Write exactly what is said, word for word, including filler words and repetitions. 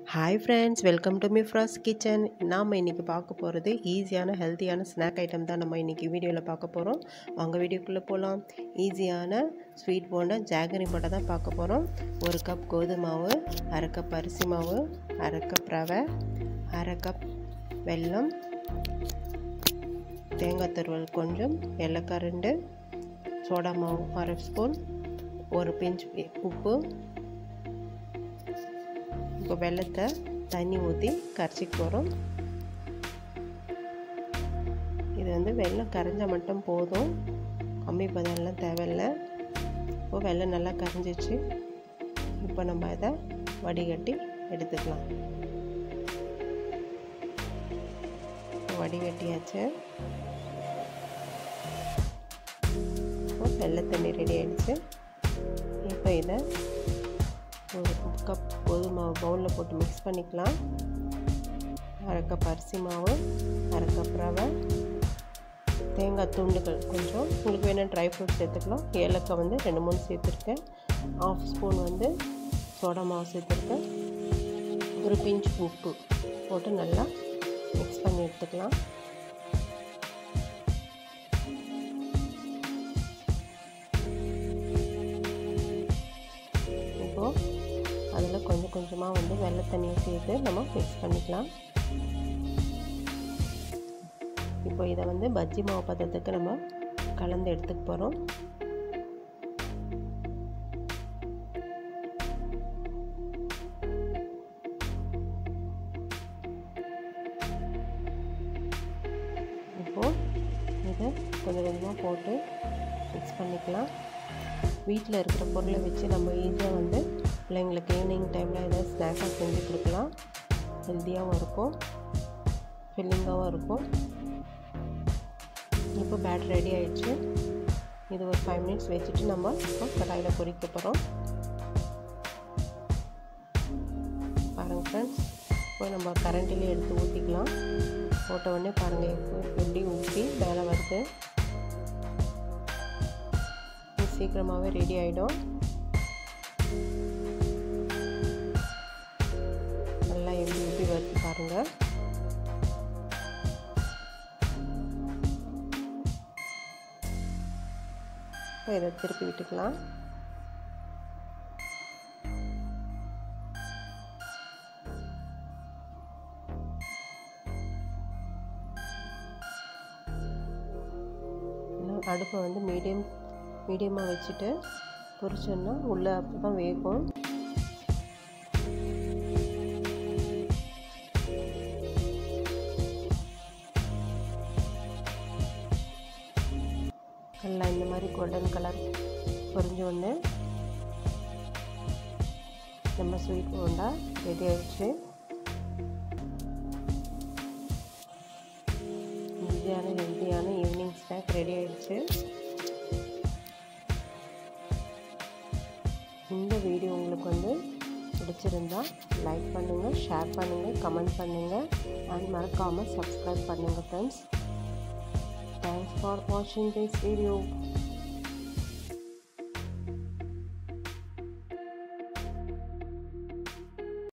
Hi friends, welcome to my first kitchen. நாம இன்னைக்கு பார்க்க போறது ஈஸியான ஹெல்தியான ஸ்நாக் ஐட்டம் தான் நம்ம இன்னைக்கு வீடியோல பார்க்க போறோம். வாங்க வீடியோக்குள்ள போலாம். ஈஸியான ஸ்வீட் போண்டா ஜாகரி போண்டா தான் பார்க்க போறோம். ஒரு கப் கோதுமை மாவு, அரை கப் அரிசி மாவு, அரை கப் ரவை, அரை கப் வெல்லம், தேங்காய் துருவல் கொஞ்சம், ஏலக்காய் ரெண்டு, சோடா மாவு அரை ஸ்பூன், ஒரு பிஞ்ச் உப்பு. இப்போ வெல்லத்தை தண்ணி ஊற்றி கரைச்சிக்க போகிறோம். இது வந்து வெல்லம் கரைஞ்சால் மட்டும் போதும், கம்மி பதம்லாம் தேவையில்லை. இப்போ வெல்லம் நல்லா கரைஞ்சிச்சு. இப்போ நம்ம அதை வடிகட்டி எடுத்துக்கலாம். வடிகட்டியாச்சு. இப்போ வெள்ளை தண்ணி ரெடி ஆகிடுச்சு. இப்போ இதை ஒரு கப் கோதுமை மாவு பவுலில் போட்டு மிக்ஸ் பண்ணிக்கலாம். அரை கப் அரிசி மாவு, அரை கப் ரவை, தேங்காய் துண்டுகள் கொஞ்சம், உங்களுக்கு வேணும் ட்ரை ஃப்ரூட்ஸ் சேர்த்துக்கலாம். ஏலக்காய் வந்து ரெண்டு மூணு சேர்த்துருக்கேன். ஆஃப் ஸ்பூன் வந்து சோடா மாவு சேர்த்துருக்கேன். ஒரு பிஞ்ச் உப்பு போட்டு நல்லா மிக்ஸ் பண்ணி எடுத்துக்கலாம். இப்போது அதில் கொஞ்சம் கொஞ்சமாக வந்து வெள்ளை தண்ணியை சேர்த்து நம்ம மிக்ஸ் பண்ணிக்கலாம். இப்போ இதை வந்து பஜ்ஜி மாவு பதத்துக்கு நம்ம கலந்து எடுத்துக்க போகிறோம். இப்போது இதை கொஞ்சம் கொஞ்சமாக போட்டு மிக்ஸ் பண்ணிக்கலாம். வீட்டில் இருக்கிற பொருளை வச்சு நம்ம ஈஸியாக வந்து பிள்ளைங்களுக்கு ஈவினிங் டைமில் ஏதாவது ஸ்நாக்காக செஞ்சு கொடுக்கலாம். ஹெல்த்தியாகவும் இருக்கும், ஃபில்லிங்காகவும் இருக்கும். இப்போ பேட்டர் ரெடி ஆகிடுச்சு. இது ஒரு ஃபைவ் மினிட்ஸ் வச்சுட்டு நம்ம இப்போ கடாயில் பொரிக்க போகிறோம். பாருங்கள் ஃப்ரெண்ட்ஸ், இப்போ நம்ம கரண்டிலே எடுத்து ஊற்றிக்கலாம். போட்ட உடனே பாருங்கள் இப்போ எப்படி ஊற்றி மேலே வருது. சீக்கிரமாகவே ரெடி ஆகிடும். நல்லா எப்படி எப்படி வருது பாருங்கள். இப்போ இதை திருப்பி விட்டுக்கலாம். அடுப்பை வந்து மீடியம் மீடியமாக வச்சுட்டு பொரிச்சோன்னா உள்ளே அப்போ தான் வேகும். நல்லா இந்த மாதிரி கோல்டன் கலர் பொரிஞ்ச உடனே நம்ம ஸ்வீட் போண்டா ரெடி ஆகிடுச்சு. ஈஸியான ஹெல்த்தியான ஈவினிங் ஸ்நாக் ரெடி ஆகிடுச்சு. இந்த வீடியோ உங்களுக்கு வந்து பிடிச்சிருந்தா லைக் பண்ணுங்கள், ஷேர் பண்ணுங்கள், கமெண்ட் பண்ணுங்கள் அண்ட் மறக்காமல் சப்ஸ்கிரைப் பண்ணுங்கள் ஃப்ரெண்ட்ஸ். தேங்க்ஸ் ஃபார் வாட்சிங் திஸ் வீடியோ.